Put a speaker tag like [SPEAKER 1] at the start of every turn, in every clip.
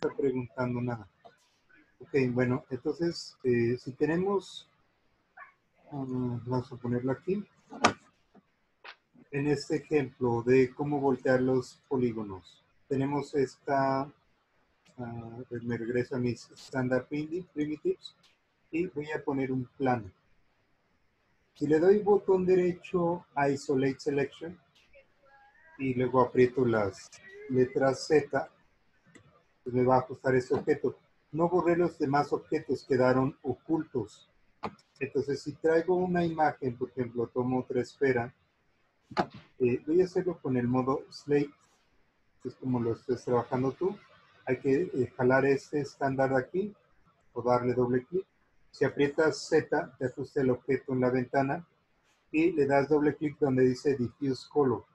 [SPEAKER 1] está preguntando nada. Ok, bueno, entonces, si tenemos, vamos a ponerlo aquí, en este ejemplo de cómo voltear los polígonos. Tenemos esta, me regreso a mis standard primitives y voy a poner un plano. Si le doy botón derecho a Isolate Selection y luego aprieto las letras Z, pues me va a ajustar este objeto. No borré los demás objetos, quedaron ocultos. Entonces, si traigo una imagen, por ejemplo, tomo otra esfera, voy a hacerlo con el modo Slate, que es como lo estés trabajando tú. Hay que jalar este estándar de aquí o darle doble clic. Si aprietas Z, te ajusta el objeto en la ventana y le das doble clic donde dice Diffuse Color.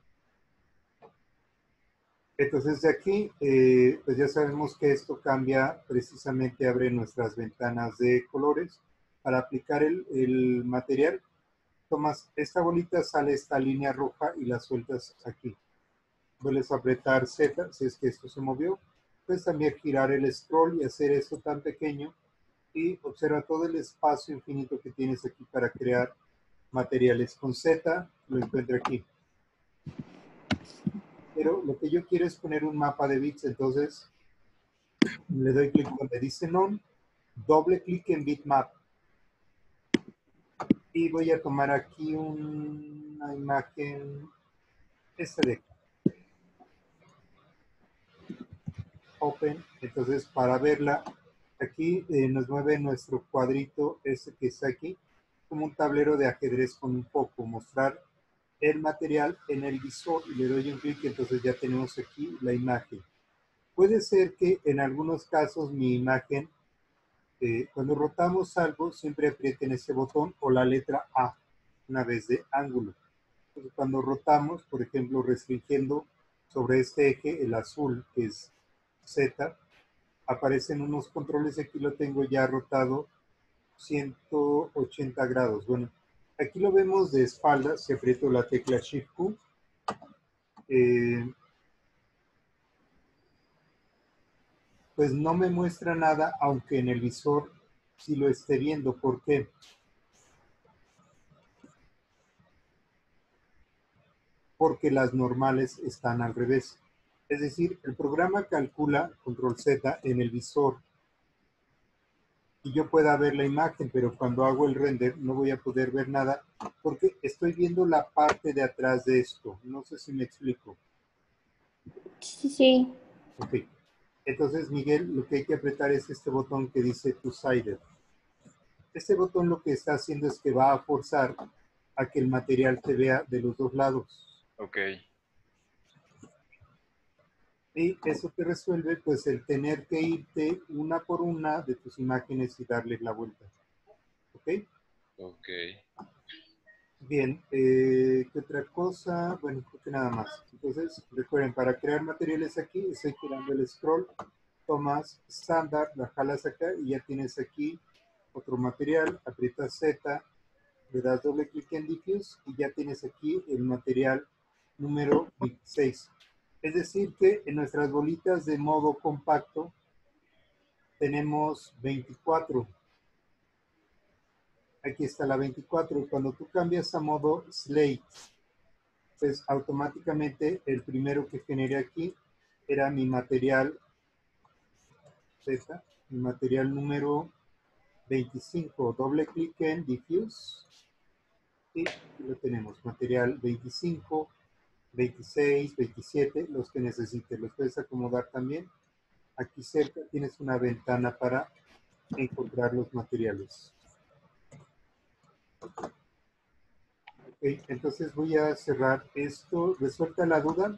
[SPEAKER 1] Entonces de aquí, pues ya sabemos que esto cambia, precisamente abre nuestras ventanas de colores. Para aplicar el material, tomas esta bolita, sale esta línea roja y la sueltas aquí. Vuelves a apretar Z, si es que esto se movió. Puedes también girar el scroll y hacer esto tan pequeño. Y observa todo el espacio infinito que tienes aquí para crear materiales. Con Z lo encuentro aquí. Pero lo que yo quiero es poner un mapa de bits, entonces le doy clic donde dice None, doble clic en Bitmap. Y voy a tomar aquí una imagen, esta de aquí. Open, entonces para verla, aquí nos mueve nuestro cuadrito, este que está aquí, como un tablero de ajedrez con un foco, mostrar el material en el visor y le doy un clic, entonces ya tenemos aquí la imagen. Puede ser que en algunos casos mi imagen, cuando rotamos algo, siempre aprieten ese botón o la letra A, una vez de ángulo. Entonces, cuando rotamos, por ejemplo, restringiendo sobre este eje, el azul, que es Z, aparecen unos controles, aquí lo tengo ya rotado 180 grados. Bueno, aquí lo vemos de espaldas, si aprieto la tecla Shift Q, pues no me muestra nada, aunque en el visor sí lo esté viendo. ¿Por qué? Porque las normales están al revés. Es decir, el programa calcula, control Z, en el visor y yo pueda ver la imagen, pero cuando hago el render no voy a poder ver nada porque estoy viendo la parte de atrás de esto. No sé si me explico.
[SPEAKER 2] Sí, sí.
[SPEAKER 1] Ok. Entonces, Miguel, lo que hay que apretar es este botón que dice Two-Sided. Este botón lo que está haciendo es que va a forzar a que el material se vea de los dos lados.
[SPEAKER 3] Ok.
[SPEAKER 1] Y eso te resuelve pues el tener que irte una por una de tus imágenes y darle la vuelta. ¿Ok?
[SPEAKER 3] Ok.
[SPEAKER 1] Bien, ¿qué otra cosa? Bueno, creo que nada más. Entonces, recuerden, para crear materiales aquí, estoy girando el scroll, tomas estándar, la jalas acá y ya tienes aquí otro material, aprietas Z, le das doble clic en Diffuse y ya tienes aquí el material número 26. Es decir que en nuestras bolitas de modo compacto tenemos 24. Aquí está la 24. Cuando tú cambias a modo Slate, pues automáticamente el primero que generé aquí era mi material Z, mi material número 25. Doble clic en Diffuse y aquí lo tenemos, material 25, 26, 27, los que necesites. Los puedes acomodar también. Aquí cerca tienes una ventana para encontrar los materiales. Ok, entonces voy a cerrar esto. ¿Resuelta la duda?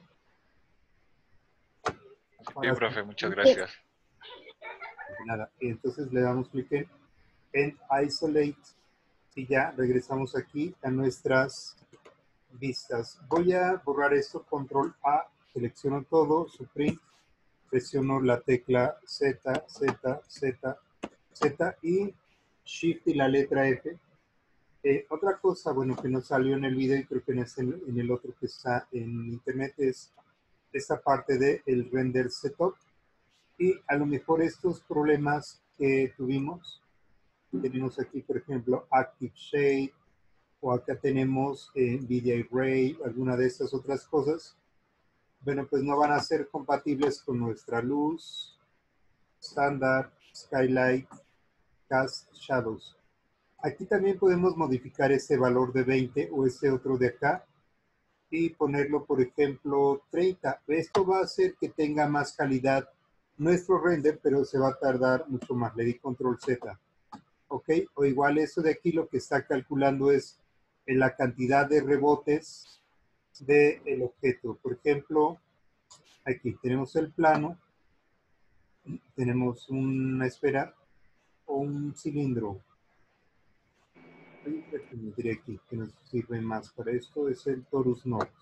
[SPEAKER 3] Sí, profe, muchas
[SPEAKER 2] Sí.
[SPEAKER 3] gracias.
[SPEAKER 1] Nada, entonces le damos clic en End Isolate y ya regresamos aquí a nuestras vistas. Voy a borrar esto, control A, selecciono todo, Supreme, presiono la tecla Z, Z, Z, Z y Shift y la letra F. Otra cosa, bueno, que no salió en el video y creo que no es en el otro que está en internet es esta parte de el render setup. Y a lo mejor estos problemas que tuvimos, tenemos aquí, por ejemplo, Active Shade, o acá tenemos NVIDIA Ray, alguna de estas otras cosas, bueno, pues no van a ser compatibles con nuestra luz, Standard, Skylight, Cast, Shadows. Aquí también podemos modificar este valor de 20 o este otro de acá y ponerlo, por ejemplo, 30. Esto va a hacer que tenga más calidad nuestro render, pero se va a tardar mucho más. Le di control Z. ¿Ok? O igual eso de aquí lo que está calculando es la cantidad de rebotes del objeto. Por ejemplo, aquí tenemos el plano, tenemos una esfera o un cilindro. Hay otra que me diré aquí que nos sirve más para esto, es el torus node.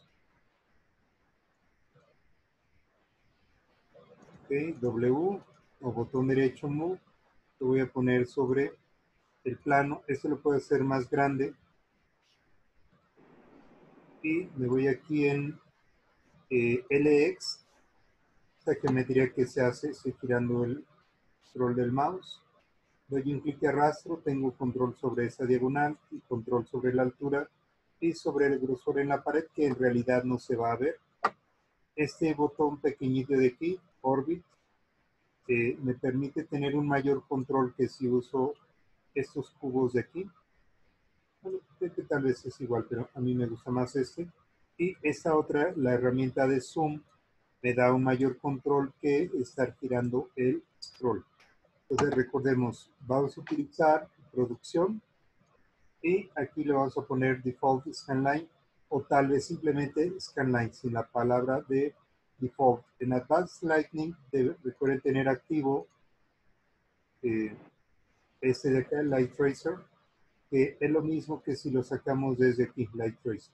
[SPEAKER 1] Ok, W o botón derecho Move, lo voy a poner sobre el plano. Esto lo puedo hacer más grande y me voy aquí en LX. Esta geometría que se hace, estoy girando el scroll del mouse. Doy un clic de arrastro, tengo control sobre esa diagonal y control sobre la altura y sobre el grosor en la pared, que en realidad no se va a ver. Este botón pequeñito de aquí, Orbit, me permite tener un mayor control que si uso estos cubos de aquí. Bueno, creo que tal vez es igual, pero a mí me gusta más este. Y esta otra, la herramienta de zoom, me da un mayor control que estar girando el scroll. Entonces recordemos, vamos a utilizar producción y aquí le vamos a poner default scanline o tal vez simplemente scanline sin la palabra de default. En Advanced Lighting recuerden tener activo este de acá, Light Tracer, que es lo mismo que si lo sacamos desde aquí, Light Tracer.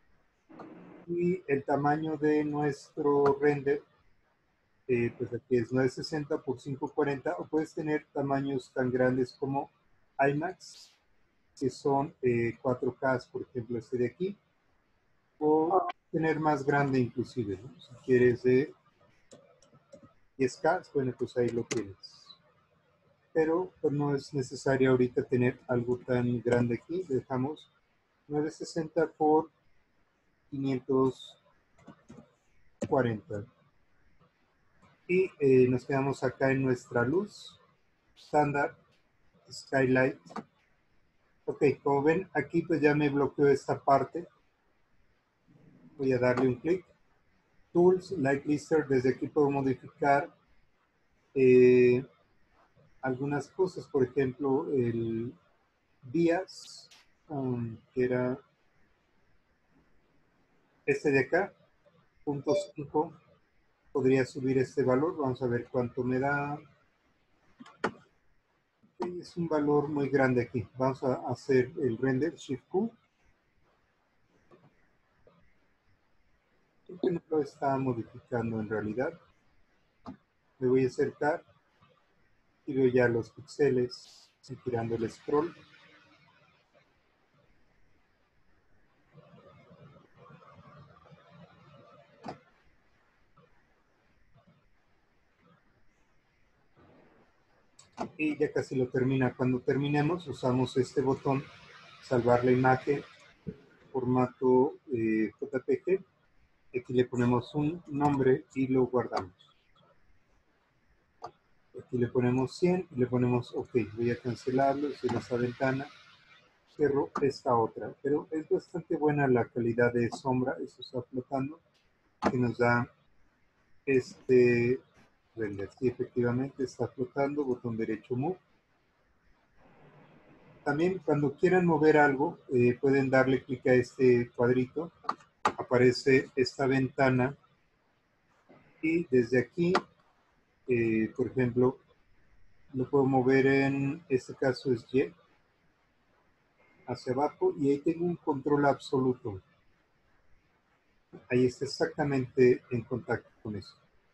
[SPEAKER 1] Y el tamaño de nuestro render, pues aquí es 960 por 540, o puedes tener tamaños tan grandes como IMAX, que son 4K, por ejemplo, este de aquí, o tener más grande inclusive, ¿no? Si quieres de 10K, bueno, pues ahí lo tienes. Pero pues, no es necesario ahorita tener algo tan grande aquí. Dejamos 960 por 540. Y nos quedamos acá en nuestra luz, Standard, Skylight. Ok, como ven, aquí pues ya me bloqueó esta parte. Voy a darle un clic. Tools, Light Lister, desde aquí puedo modificar algunas cosas, por ejemplo, el días, que era este de acá, punto 5, podría subir este valor, vamos a ver cuánto me da. Es un valor muy grande aquí, vamos a hacer el render, Shift Q. Creo que no lo está modificando en realidad. Me voy a acercar y veo ya los píxeles, girando el scroll. Y ya casi lo termina. Cuando terminemos, usamos este botón, salvar la imagen, formato JPG. Aquí le ponemos un nombre y lo guardamos. Aquí le ponemos 100 y le ponemos OK. Voy a cancelarlo, cierro esa ventana, cierro esta otra. Pero es bastante buena la calidad de sombra, eso está flotando, que nos da este render. Sí, efectivamente está flotando, botón derecho Move. También cuando quieran mover algo, pueden darle clic a este cuadrito, aparece esta ventana y desde aquí, por ejemplo, lo puedo mover en este caso es Y, hacia abajo y ahí tengo un control absoluto. Ahí está exactamente en contacto con eso.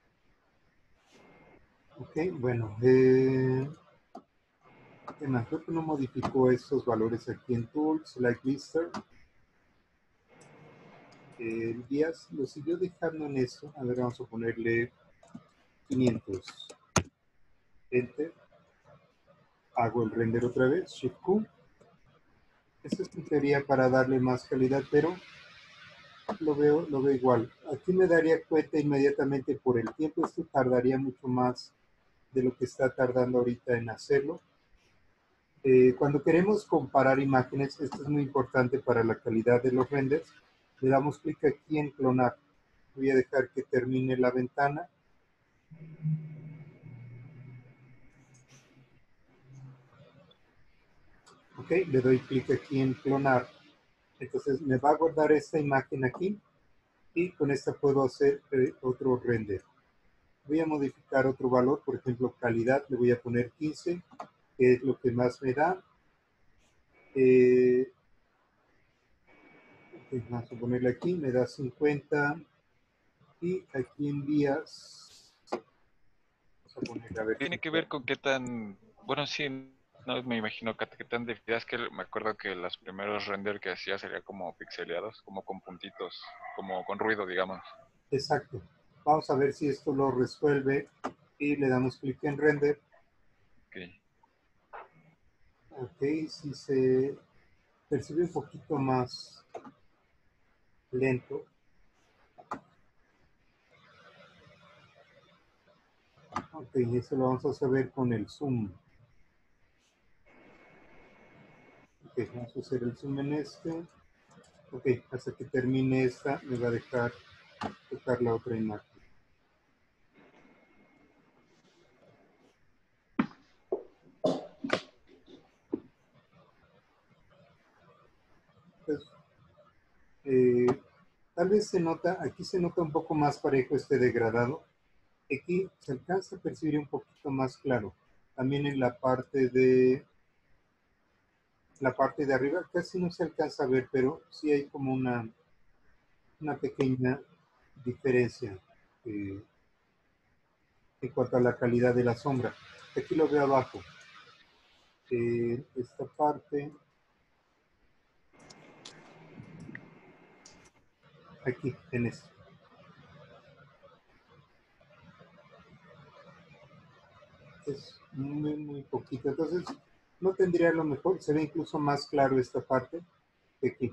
[SPEAKER 1] Ok, bueno, ¿qué más? Creo que no modificó estos valores aquí en Tools, Light Lister. El guías lo siguió dejando en eso. A ver, vamos a ponerle 500. Enter, hago el render otra vez, Shift Q. Esto es en teoría para darle más calidad, pero lo veo igual. Aquí me daría cuenta inmediatamente por el tiempo, esto tardaría mucho más de lo que está tardando ahorita en hacerlo. Cuando queremos comparar imágenes, esto es muy importante para la calidad de los renders, le damos clic aquí en clonar. Voy a dejar que termine la ventana. Ok, le doy clic aquí en clonar. Entonces me va a guardar esta imagen aquí y con esta puedo hacer otro render. Voy a modificar otro valor, por ejemplo, calidad, le voy a poner 15, que es lo que más me da. Vamos a ponerle aquí, me da 50. Y aquí en días, vamos a ponerle a ver
[SPEAKER 3] Tiene
[SPEAKER 1] si
[SPEAKER 3] que ver con qué tan, bueno, sí, no me imagino qué tan definidas, que me acuerdo que los primeros render que hacía sería como pixeleados, como con puntitos, como con ruido, digamos.
[SPEAKER 1] exacto. Vamos a ver si esto lo resuelve y le damos clic en render.
[SPEAKER 3] Ok.
[SPEAKER 1] Ok, si se percibe un poquito más lento. Ok, eso lo vamos a saber con el zoom. Ok, vamos a hacer el zoom en este. Ok, hasta que termine esta me va a dejar tocar la otra imagen. Entonces, tal vez se nota, aquí se nota un poco más parejo este degradado. Aquí se alcanza a percibir un poquito más claro. También en la parte de arriba casi no se alcanza a ver, pero sí hay como una pequeña diferencia en cuanto a la calidad de la sombra. Aquí lo veo abajo. Esta parte, aquí en esto. Es muy poquito. Entonces, no tendría lo mejor. Se ve incluso más claro esta parte que aquí.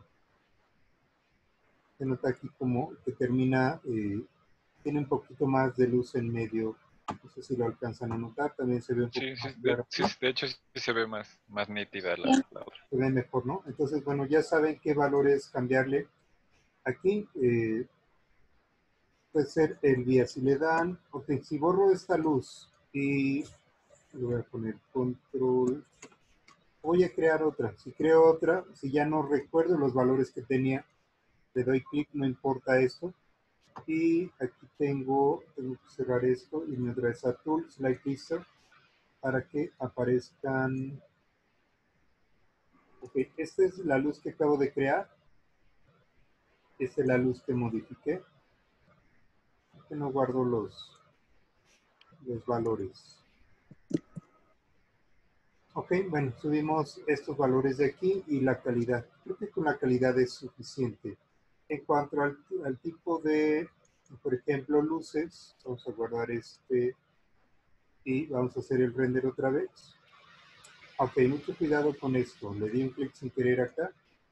[SPEAKER 1] Se nota aquí como que termina, tiene un poquito más de luz en medio. No sé si lo alcanzan a notar. También se ve un poco
[SPEAKER 3] Sí, sí,
[SPEAKER 1] más claro
[SPEAKER 3] sí,
[SPEAKER 1] aquí.
[SPEAKER 3] de hecho sí se ve más nítida
[SPEAKER 2] Sí.
[SPEAKER 3] la otra.
[SPEAKER 1] Se ve mejor, ¿no? Entonces, bueno, ya saben qué valores cambiarle. Aquí puede ser el día. Si le dan, ok, si borro esta luz y le voy a poner control, voy a crear otra. Si creo otra, si ya no recuerdo los valores que tenía, le doy clic, no importa esto. Y aquí tengo que cerrar esto y me trae a Tools, Light Lister, para que aparezcan. Ok, esta es la luz que acabo de crear. Esta es la luz que modifiqué. Que no guardo los valores. Ok, bueno, subimos estos valores de aquí y la calidad. Creo que con la calidad es suficiente. En cuanto al tipo de, por ejemplo, luces, vamos a guardar este y vamos a hacer el render otra vez. Ok, mucho cuidado con esto. Le di un clic sin querer acá.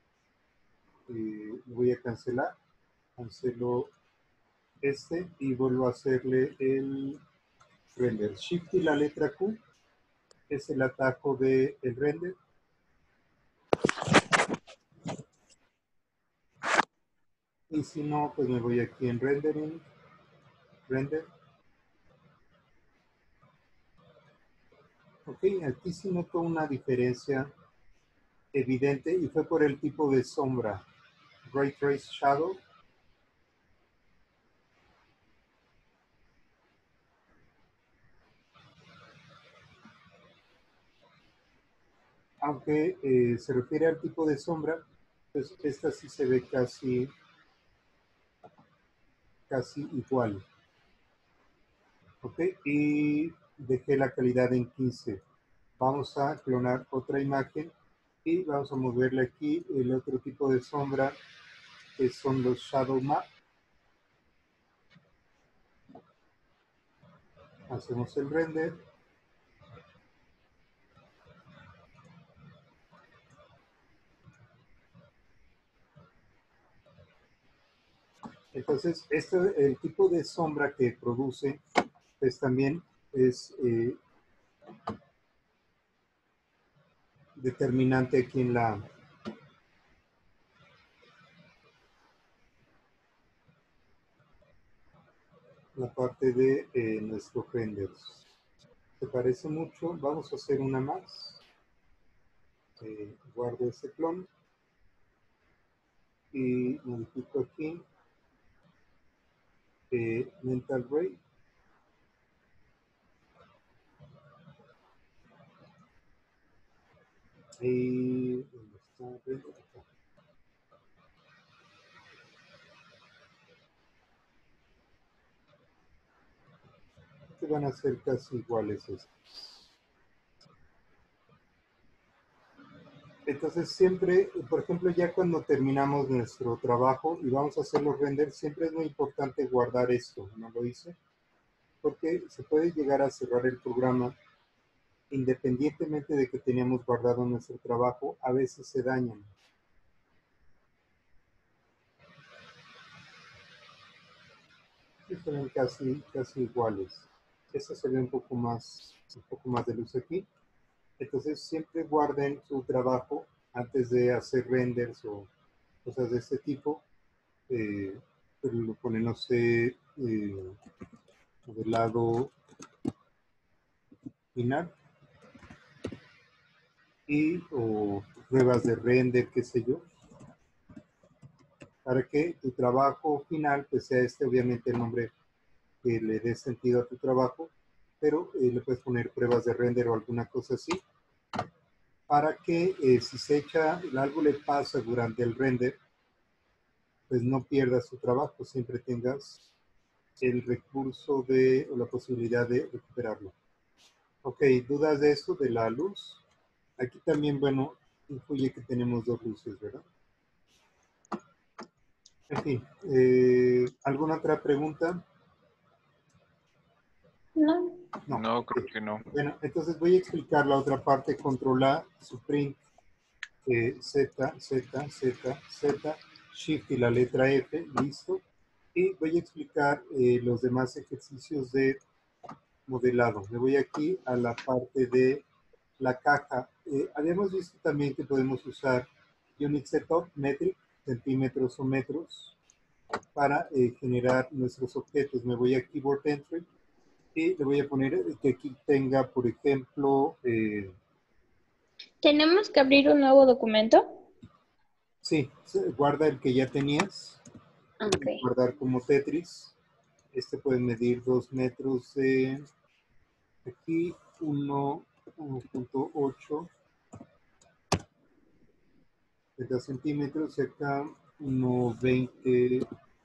[SPEAKER 1] Voy a cancelar. Cancelo este y vuelvo a hacerle el render. Shift y la letra Q es el atajo del render. Y si no, pues me voy aquí en rendering, render. Ok, aquí sí noto una diferencia evidente y fue por el tipo de sombra. Ray Trace Shadow. Aunque se refiere al tipo de sombra, pues esta sí se ve casi igual. Ok, y dejé la calidad en 15. Vamos a clonar otra imagen y vamos a moverle aquí el otro tipo de sombra que son los Shadow Map. Hacemos el render. Entonces, el tipo de sombra que produce, pues también es determinante aquí en la parte de nuestros renders. ¿Te parece mucho? Vamos a hacer una más. Guardo ese clon y modifico aquí mental rate. Y ¿dónde está? Acá. Que van a ser casi iguales estos. Entonces siempre, por ejemplo, ya cuando terminamos nuestro trabajo y vamos a hacer los renders, siempre es muy importante guardar esto, ¿no lo hice? Porque se puede llegar a cerrar el programa independientemente de que teníamos guardado nuestro trabajo, a veces se dañan. Y se ven casi iguales. Esta se ve un poco más de luz aquí. Entonces siempre guarden su trabajo antes de hacer renders o cosas de este tipo. Pero lo ponen, no sé, modelado final y o pruebas de render, qué sé yo, para que tu trabajo final pues sea obviamente el nombre que le dé sentido a tu trabajo, pero le puedes poner pruebas de render o alguna cosa así, para que si se echa, algo le pasa durante el render, pues no pierdas tu trabajo, siempre tengas el recurso o la posibilidad de recuperarlo. Ok, ¿dudas de eso, de la luz? Aquí también, bueno, influye que tenemos dos luces, ¿verdad? En fin, ¿alguna otra pregunta?
[SPEAKER 2] No.
[SPEAKER 1] No.
[SPEAKER 3] No,
[SPEAKER 1] Ok.
[SPEAKER 3] creo que no.
[SPEAKER 1] Bueno, entonces voy a explicar la otra parte. Control A, Supreme, Z, Z, Z, Z, Shift y la letra F, listo. Y voy a explicar los demás ejercicios de modelado. Me voy aquí a la parte de la caja. Habíamos visto también que podemos usar Unit Setup, Metric, centímetros o metros, para generar nuestros objetos. Me voy a Keyboard Entry y le voy a poner que aquí tenga, por ejemplo,
[SPEAKER 2] ¿Tenemos que abrir un nuevo documento?
[SPEAKER 1] sí, guarda el que ya tenías,
[SPEAKER 2] Ok.
[SPEAKER 1] guardar como Tetris. Este puede medir 2 metros de aquí, 1.8 centímetros, cerca 1.20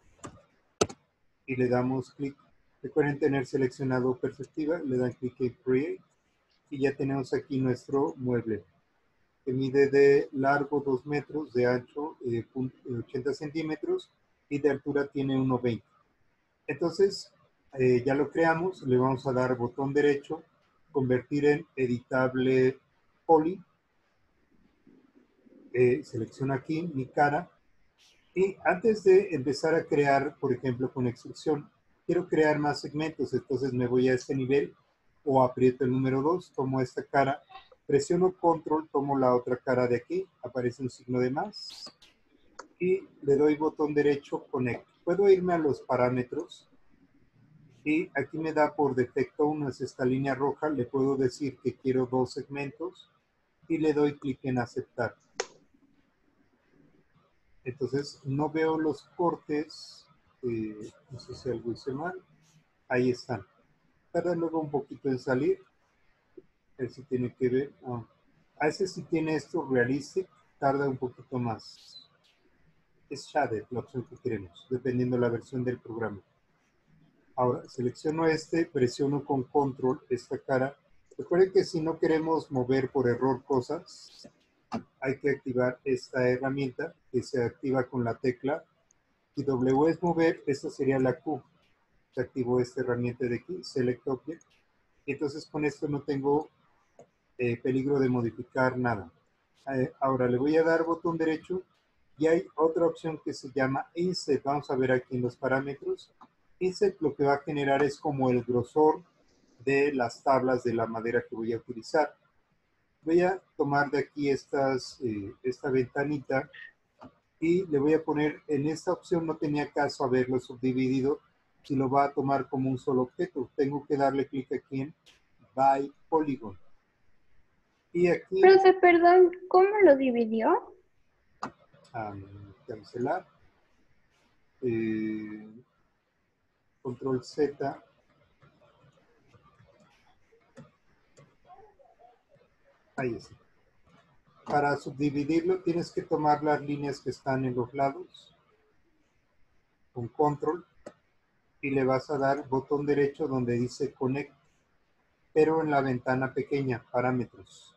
[SPEAKER 1] y le damos clic. Recuerden tener seleccionado perspectiva, le dan clic en Create y ya tenemos aquí nuestro mueble que mide de largo 2 metros, de ancho 80 centímetros y de altura tiene 1.20. Entonces, ya lo creamos, le vamos a dar botón derecho, convertir en editable poly, selecciono aquí mi cara y antes de empezar a crear, por ejemplo, con extrusión, quiero crear más segmentos, entonces me voy a este nivel o aprieto el número 2, tomo esta cara, presiono control, tomo la otra cara de aquí, aparece un signo de más y le doy botón derecho, connect. Puedo irme a los parámetros y aquí me da por defecto una, es esta línea roja, le puedo decir que quiero 2 segmentos y le doy clic en aceptar. Entonces no veo los cortes, no sé si algo hice mal, ahí están. Tarda luego un poquito en salir, a ver si tiene que ver, a ese sí tiene esto realistic, tarda un poquito más. Es shaded la opción que queremos, dependiendo la versión del programa. Ahora, selecciono presiono con control esta cara. Recuerden que si no queremos mover por error cosas, hay que activar esta herramienta que se activa con la tecla. Si W es mover, esta sería la Q. Se activó esta herramienta de aquí, Select Object. Y entonces con esto no tengo peligro de modificar nada. Ahora le voy a dar botón derecho Y hay otra opción que se llama Inset. Vamos a ver aquí en los parámetros. Inset lo que va a generar es como el grosor de las tablas de la madera que voy a utilizar. Voy a tomar de aquí esta ventanita y le voy a poner, en esta opción no tenía caso haberlo subdividido, si lo va a tomar como un solo objeto. Tengo que darle clic aquí en By Polygon. Y aquí,
[SPEAKER 2] Profe, perdón, ¿cómo lo dividió?
[SPEAKER 1] cancelar, control Z, ahí está. Para subdividirlo tienes que tomar las líneas que están en los lados, con control, y le vas a dar botón derecho donde dice Connect, pero en la ventana pequeña, parámetros.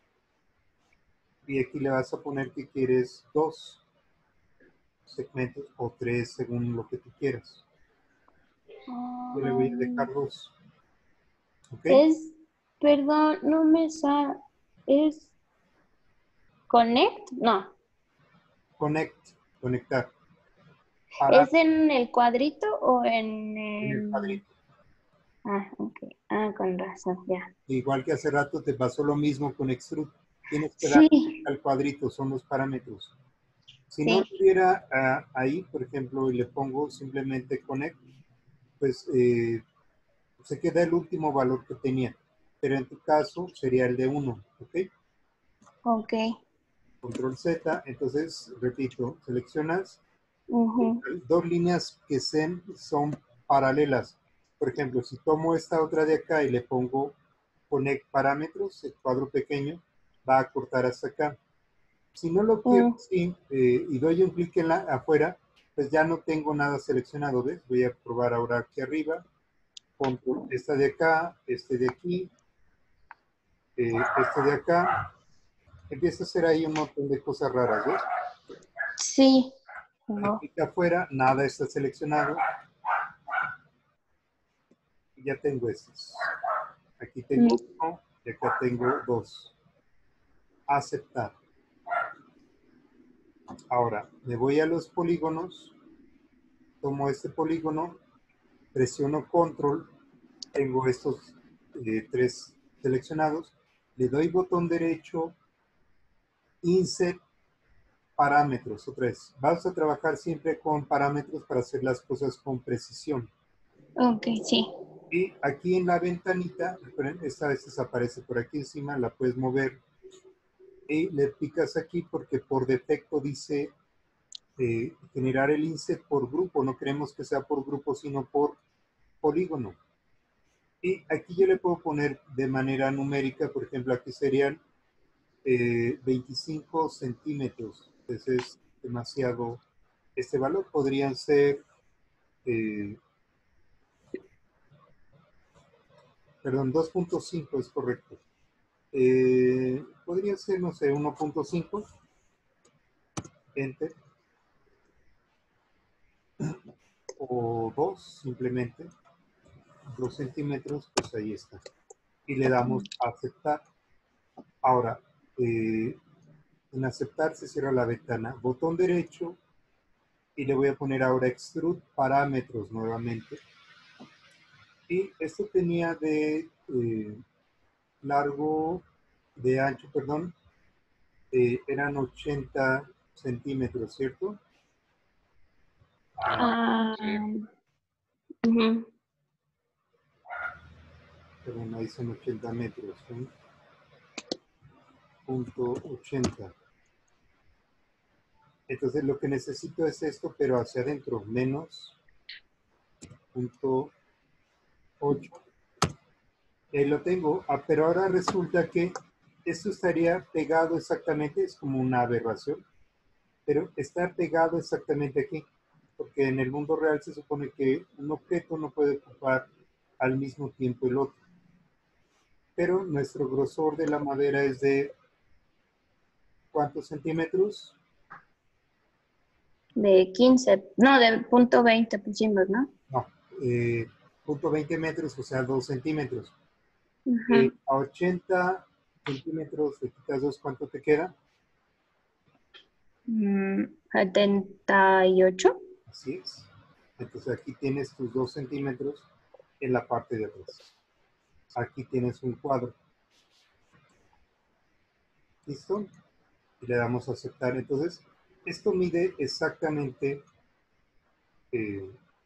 [SPEAKER 1] Y aquí le vas a poner que quieres 2 segmentos o 3 según lo que tú quieras. Yo le voy a dejar 2. ¿Ok?
[SPEAKER 2] Perdón, no me sale. ¿Es Connect? No.
[SPEAKER 1] Connect, conectar. Para
[SPEAKER 2] ¿Es en el cuadrito o
[SPEAKER 1] en el cuadrito.
[SPEAKER 2] Ah, ok. Ah, con razón, ya.
[SPEAKER 1] Igual que hace rato te pasó lo mismo con Extrude. Tienes que dar
[SPEAKER 2] Sí,
[SPEAKER 1] al cuadrito, son los parámetros. Si no
[SPEAKER 2] sí.
[SPEAKER 1] estuviera ahí, por ejemplo, y le pongo simplemente Connect, pues se queda el último valor que tenía. Pero en tu caso sería el de 1, ¿ok?
[SPEAKER 2] Ok.
[SPEAKER 1] Control Z, entonces, repito, seleccionas
[SPEAKER 2] Ujú.
[SPEAKER 1] 2 líneas que son paralelas. Por ejemplo, si tomo esta otra de acá y le pongo Connect Parámetros, el cuadro pequeño, va a cortar hasta acá. Si no lo quiero así y doy un clic en la afuera, pues ya no tengo nada seleccionado, ¿ves? Voy a probar ahora aquí arriba, control, esta de acá, este de aquí, este de acá. Empieza a hacer ahí un montón de cosas raras, ¿ves?
[SPEAKER 2] Sí. No.
[SPEAKER 1] Aquí afuera, nada está seleccionado. Y ya tengo estos. Aquí tengo uno y acá tengo 2. Aceptar. Ahora, me voy a los polígonos, tomo este polígono, presiono control, tengo estos 3 seleccionados, le doy botón derecho, insert parámetros, otra vez. Vamos a trabajar siempre con parámetros para hacer las cosas con precisión.
[SPEAKER 2] Ok, sí.
[SPEAKER 1] Y aquí en la ventanita, esta vez desaparece por aquí encima, la puedes mover y le picas aquí porque por defecto dice generar el inset por grupo. No queremos que sea por grupo, sino por polígono. Y aquí yo le puedo poner de manera numérica, por ejemplo, aquí serían 25 centímetros. Entonces es demasiado este valor. Podrían ser, perdón, 2.5 es correcto. Podría ser, no sé, 1.5. Enter. O 2, simplemente. 2 centímetros, pues ahí está. Y le damos a aceptar. Ahora, en aceptar se cierra la ventana. Botón derecho y le voy a poner ahora extrude parámetros nuevamente. Y esto tenía de largo, de ancho, perdón, eran 80 centímetros, ¿cierto?
[SPEAKER 3] Sí.
[SPEAKER 2] Ujú.
[SPEAKER 1] Perdón, ahí son 80 metros. ¿sí? Punto 80. Entonces lo que necesito es esto, pero hacia adentro, menos punto 8. Lo tengo, pero ahora resulta que esto estaría pegado exactamente, es como una aberración, pero está pegado exactamente aquí, porque en el mundo real se supone que un objeto no puede ocupar al mismo tiempo el otro. Pero nuestro grosor de la madera es de ¿cuántos centímetros?
[SPEAKER 2] De 15, no, de punto 20 pusimos, ¿no?
[SPEAKER 1] No, punto 20 metros, o sea, 2 centímetros.
[SPEAKER 2] Ujú.
[SPEAKER 1] A 80 centímetros, le quitas 2, ¿cuánto te queda?
[SPEAKER 2] 78.
[SPEAKER 1] Así es. Entonces aquí tienes tus 2 centímetros en la parte de atrás. Aquí tienes un cuadro. ¿Listo? Y le damos a aceptar. Entonces, esto mide exactamente eh,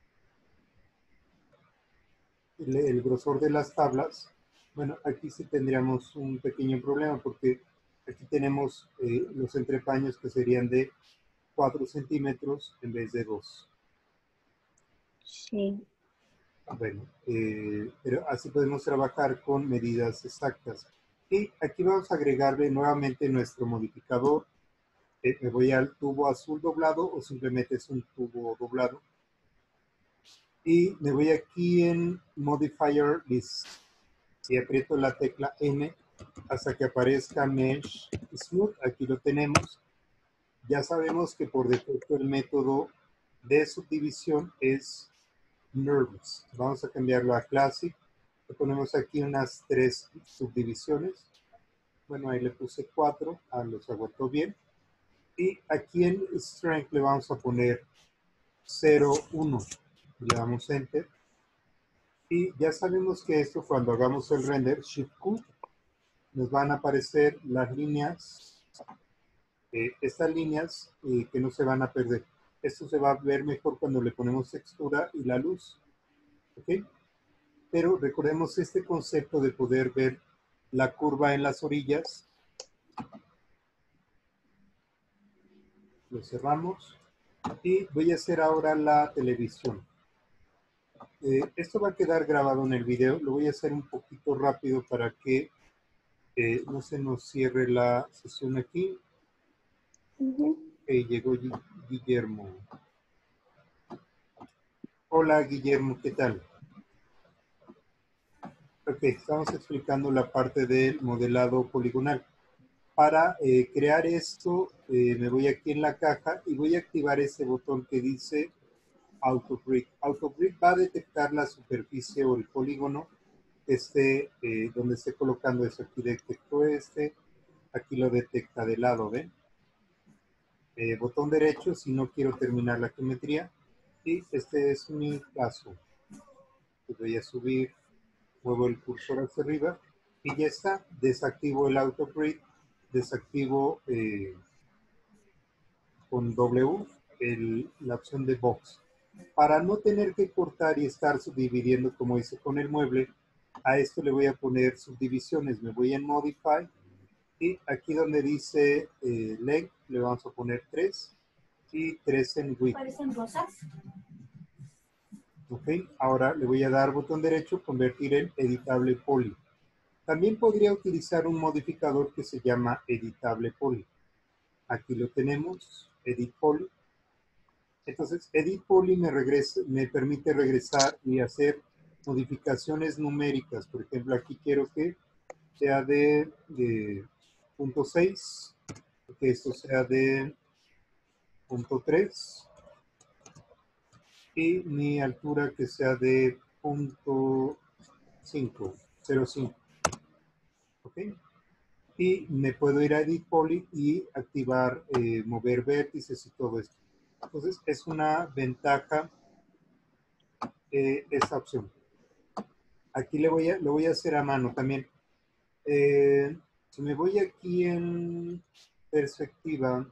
[SPEAKER 1] el grosor de las tablas. Bueno, aquí sí tendríamos un pequeño problema porque aquí tenemos los entrepaños que serían de 4 centímetros en vez de 2.
[SPEAKER 2] Sí.
[SPEAKER 1] Bueno, pero así podemos trabajar con medidas exactas. Y aquí vamos a agregarle nuevamente nuestro modificador. Me voy al tubo azul doblado o simplemente es un tubo doblado. Y me voy aquí en Modifier List y aprieto la tecla N hasta que aparezca Mesh Smooth. Aquí lo tenemos. Ya sabemos que por defecto el método de subdivisión es Nervous. Vamos a cambiarlo a Classic. Le ponemos aquí unas 3 subdivisiones. Bueno, ahí le puse 4. Los aguantó bien. Y aquí en Strength le vamos a poner 0, 1. Le damos Enter. Y ya sabemos que esto cuando hagamos el render, Shift Q, nos van a aparecer las líneas, estas líneas que no se van a perder. Esto se va a ver mejor cuando le ponemos textura y la luz. ¿Ok? Pero recordemos este concepto de poder ver la curva en las orillas. Lo cerramos. Y voy a hacer ahora la televisión. Esto va a quedar grabado en el video. Lo voy a hacer un poquito rápido para que no se nos cierre la sesión aquí. Llegó Guillermo. Hola Guillermo, ¿qué tal? Ok, estamos explicando la parte del modelado poligonal. Para crear esto, me voy aquí en la caja y voy a activar este botón que dice AutoGrid. AutoGrid va a detectar la superficie o el polígono que esté, donde esté colocando eso. Aquí detectó aquí lo detecta de lado, ¿ven? Botón derecho si no quiero terminar la geometría. Y este es mi caso. Voy a subir, muevo el cursor hacia arriba y ya está. Desactivo el AutoGrid, desactivo con W la opción de Box. Para no tener que cortar y estar subdividiendo como hice con el mueble, a esto le voy a poner subdivisiones. Me voy en Modify y aquí donde dice Length le vamos a poner 3 y 3 en Width.
[SPEAKER 4] ¿Parecen rosas?
[SPEAKER 1] Ok, ahora le voy a dar botón derecho, convertir en editable poly. También podría utilizar un modificador que se llama editable poly. Aquí lo tenemos, edit poly. Entonces, edit poly me permite regresar y hacer modificaciones numéricas. Por ejemplo, aquí quiero que sea de 0.6, que esto sea de 0.3 y mi altura que sea de 0.5, 0.5. ¿Ok? Y me puedo ir a Edit Poly y activar, mover vértices y todo esto. Entonces, es una ventaja esta opción. Aquí lo voy a hacer a mano también. Si me voy aquí en perspectiva,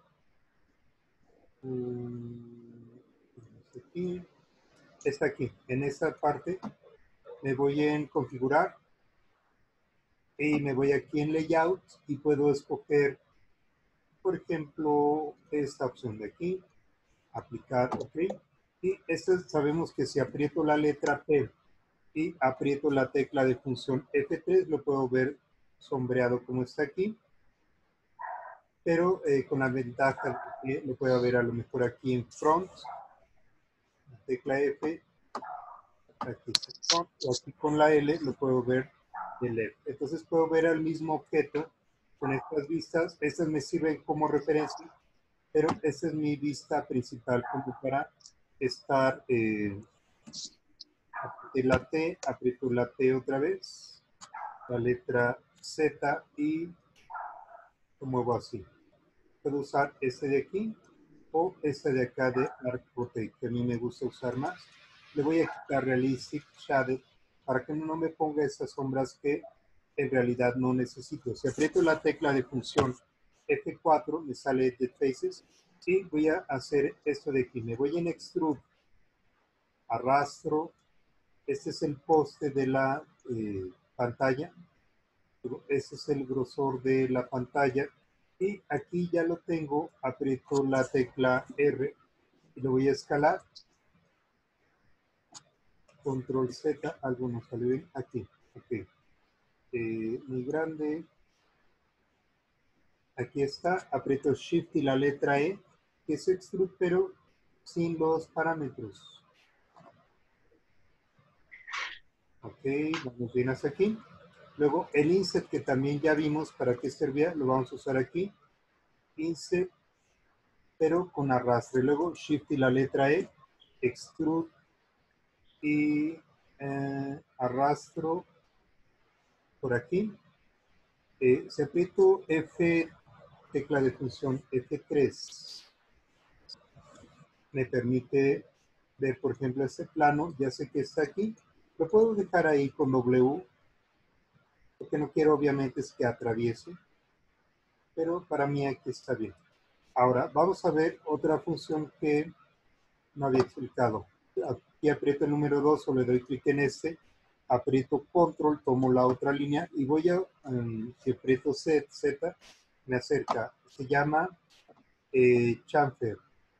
[SPEAKER 1] aquí, está aquí, en esta parte, me voy en configurar y me voy aquí en layout y puedo escoger, por ejemplo, esta opción de aquí, aplicar OK. Y sabemos que si aprieto la letra P y aprieto la tecla de función F3, lo puedo ver sombreado como está aquí. Pero con la ventaja de que lo puedo ver a lo mejor aquí en front, la tecla F, aquí está front, o aquí con la L lo puedo ver de left. Entonces puedo ver al mismo objeto con estas vistas. Estas me sirven como referencia, pero esta es mi vista principal como para estar, aprieto la T otra vez, la letra Z y lo muevo así. Puedo usar este de aquí o este de acá de Arc Rotate, que a mí me gusta usar más. Le voy a quitar Realistic Shadow para que no me ponga esas sombras que en realidad no necesito. Si aprieto la tecla de función F4, me sale Edit Faces y voy a hacer esto de aquí. Me voy en Extrude, arrastro. Este es el poste de la pantalla. Este es el grosor de la pantalla. Y aquí ya lo tengo. Aprieto la tecla R y lo voy a escalar. Control Z, algo nos salió bien. Aquí. Ok. Muy grande. Aquí está. Aprieto Shift y la letra E, que es Extrude, pero sin los parámetros. Ok, vamos bien hasta aquí. Luego el Insert, que también ya vimos para qué servía, lo vamos a usar aquí. Insert, pero con arrastre. Luego Shift y la letra E, Extrude y arrastro por aquí. Si aprieto F, tecla de función F3, me permite ver, por ejemplo, este plano. Ya sé que está aquí. Lo puedo dejar ahí con W. Lo que no quiero, obviamente, es que atraviese. Pero para mí aquí está bien. Ahora, vamos a ver otra función que no había explicado. Aquí aprieto el número 2 o le doy clic en este. Aprieto Control, tomo la otra línea y voy a, si aprieto Z, me acerca. Se llama chamfer.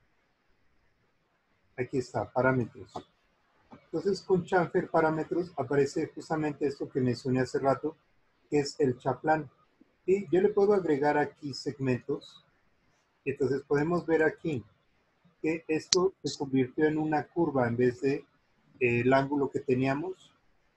[SPEAKER 1] Aquí está, parámetros. Entonces, con chamfer parámetros aparece justamente esto que mencioné hace rato, que es el chaplan. Y yo le puedo agregar aquí segmentos. Entonces, podemos ver aquí que esto se convirtió en una curva en vez de el ángulo que teníamos.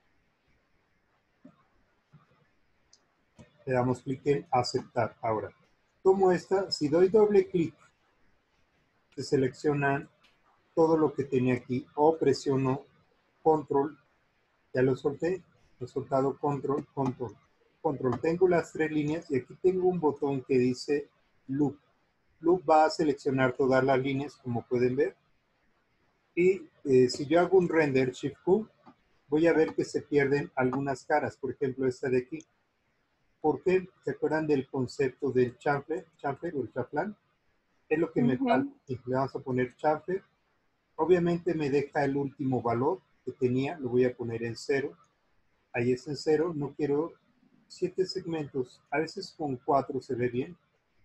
[SPEAKER 1] Le damos clic en aceptar. Ahora, tomo esta, si doy doble clic, se selecciona todo lo que tenía aquí o presiono control, ya lo solté, he soltado control, control, control. Tengo las tres líneas y aquí tengo un botón que dice loop. Loop va a seleccionar todas las líneas, como pueden ver. Y si yo hago un render Shift Q, voy a ver que se pierden algunas caras. Por ejemplo, esta de aquí. ¿Por qué? ¿Se acuerdan del concepto del chamfer o el chaplan? Es lo que me falta. Le vamos a poner chamfer. Obviamente me deja el último valor que tenía. Lo voy a poner en 0. Ahí es en 0. No quiero 7 segmentos. A veces con 4 se ve bien.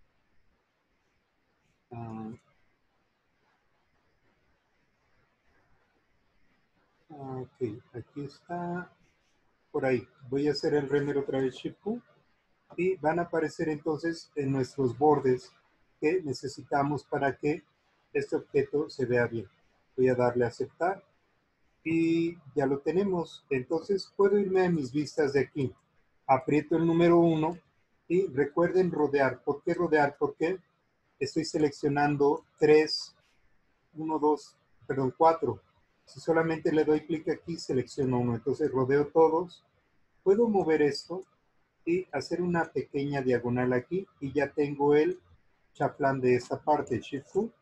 [SPEAKER 1] Ok, aquí está. Por ahí. Voy a hacer el render otra vez Shift Q. Y van a aparecer entonces en nuestros bordes que necesitamos para que este objeto se vea bien. Voy a darle a aceptar y ya lo tenemos. Entonces puedo irme a mis vistas de aquí. Aprieto el número 1 y recuerden rodear. ¿Por qué rodear? Porque estoy seleccionando 3, 1, 2, perdón, 4. Si solamente le doy clic aquí, selecciono uno. Entonces rodeo todos. Puedo mover esto y hacer una pequeña diagonal aquí y ya tengo el chaplan de esta parte. Shift Q.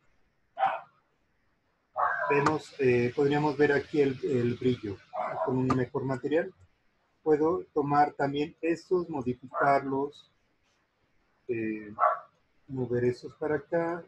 [SPEAKER 1] Vemos, podríamos ver aquí el brillo con un mejor material. Puedo tomar también estos, modificarlos, mover esos para acá.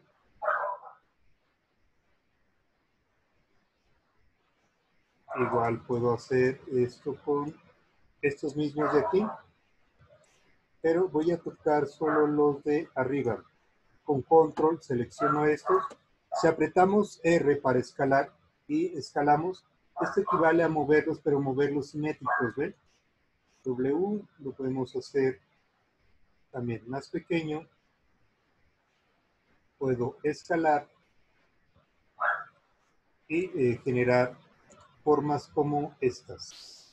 [SPEAKER 1] Igual puedo hacer esto con estos mismos de aquí, pero voy a tocar solo los de arriba. Con control selecciono estos. Si apretamos R para escalar y escalamos, esto equivale a moverlos, pero moverlos simétricos, ¿ven? W lo podemos hacer también más pequeño. Puedo escalar y generar formas como estas.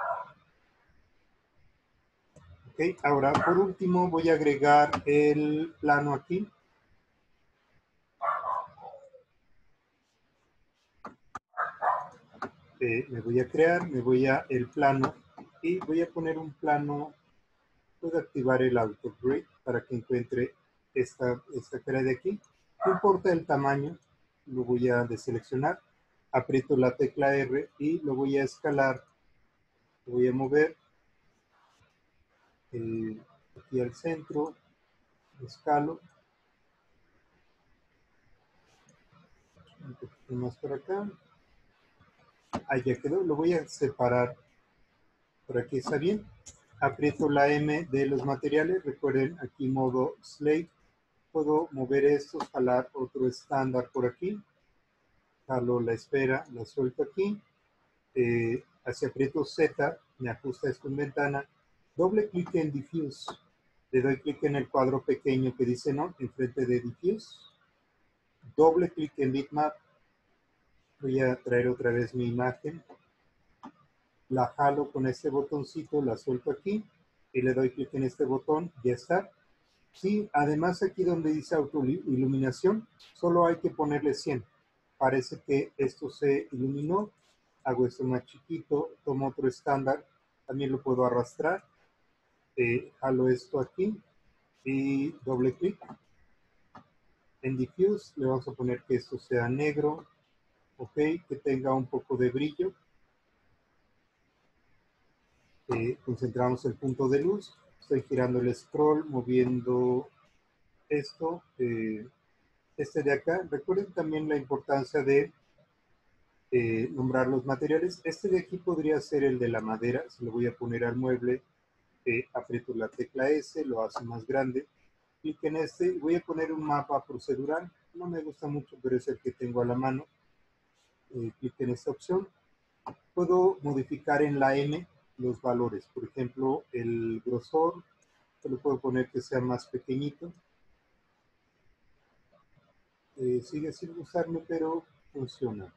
[SPEAKER 1] Ok, ahora por último voy a agregar el plano aquí. Me voy a crear, me voy a el plano y voy a poner un plano. Puedo activar el auto grid para que encuentre esta cara de aquí. No importa el tamaño, lo voy a deseleccionar, aprieto la tecla R y lo voy a escalar, lo voy a mover aquí al centro, escalo, un poquito más por acá, ahí ya quedó, lo voy a separar por aquí, está bien. Aprieto la M de los materiales, recuerden aquí modo slate, puedo mover esto, jalar otro estándar por aquí, jalo la esfera, la suelto aquí, hacia aprieto Z, me ajusta esto en ventana, doble clic en Diffuse, le doy clic en el cuadro pequeño que dice no, enfrente de Diffuse, doble clic en Bitmap, voy a traer otra vez mi imagen, la jalo con este botoncito, la suelto aquí y le doy clic en este botón, ya está. Sí, además aquí donde dice autoiluminación, solo hay que ponerle 100. Parece que esto se iluminó, hago esto más chiquito, tomo otro estándar, también lo puedo arrastrar, jalo esto aquí y doble clic. En Diffuse le vamos a poner que esto sea negro, ok, que tenga un poco de brillo. Concentramos el punto de luz, estoy girando el scroll, moviendo esto, este de acá. Recuerden también la importancia de nombrar los materiales. Este de aquí podría ser el de la madera, se lo voy a poner al mueble, aprieto la tecla S, lo hace más grande, clic en este, voy a poner un mapa procedural, no me gusta mucho, pero es el que tengo a la mano, clic en esta opción. Puedo modificar en la M los valores, por ejemplo, el grosor, se lo puedo poner que sea más pequeñito. Sigue sin gustarme, pero funciona.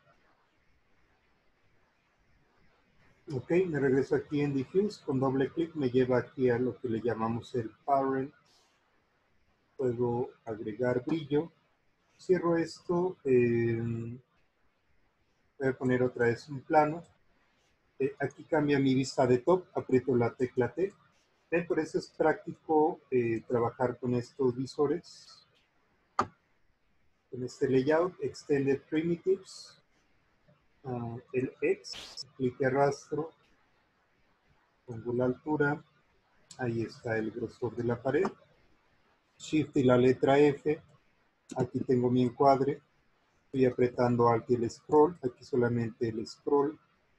[SPEAKER 1] Ok, me regreso aquí en Diffuse, con doble clic me lleva aquí a lo que le llamamos el Parent. Puedo agregar brillo. Cierro esto, voy a poner otra vez un plano. Aquí cambia mi vista de top, aprieto la tecla T. Por eso es práctico trabajar con estos visores. Con este layout, Extended Primitives, el X, clic y arrastro, pongo la altura, ahí está el grosor de la pared, Shift y la letra F, aquí tengo mi encuadre, estoy apretando Alt y el scroll, aquí solamente el scroll,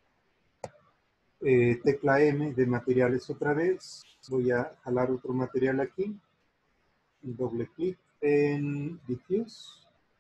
[SPEAKER 1] tecla M de materiales otra vez, voy a jalar otro material aquí, doble clic en Diffuse,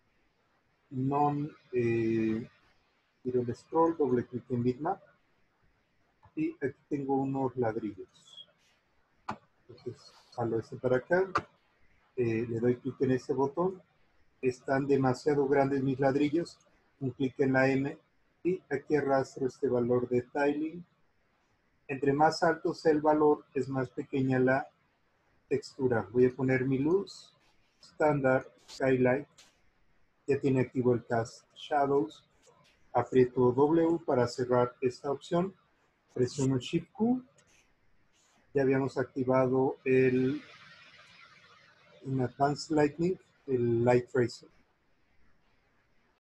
[SPEAKER 1] giro el scroll, doble clic en Bitmap, y aquí tengo unos ladrillos. Entonces, jalo este para acá, le doy clic en este botón, están demasiado grandes mis ladrillos, un clic en la M, y aquí arrastro este valor de tiling. Entre más alto sea el valor, es más pequeña la textura. Voy a poner mi luz, estándar, skylight, ya tiene activo el cast shadows, aprieto W para cerrar esta opción, presiono Shift Q, ya habíamos activado en Advanced Lighting, el Light Tracer.